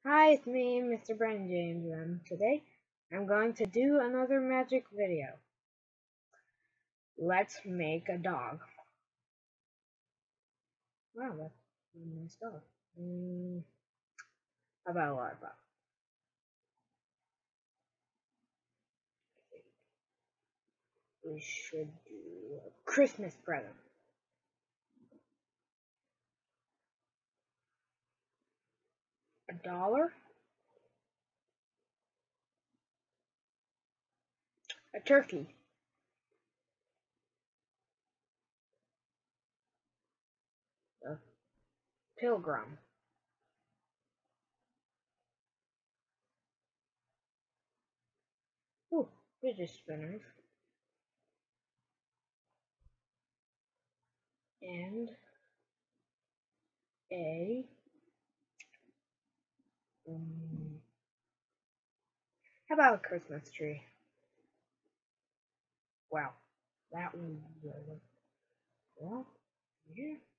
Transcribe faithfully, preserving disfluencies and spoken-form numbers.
Hi, it's me, Mister Brandon James, and today I'm going to do another magic video. Let's make a dog. Wow, that's a nice dog. Mm, how about a water bottle? We should do a Christmas present. A dollar? A turkey? A pilgrim? Ooh, fidget spinners. And a um, how about a Christmas tree? Wow, that was really well. Yeah.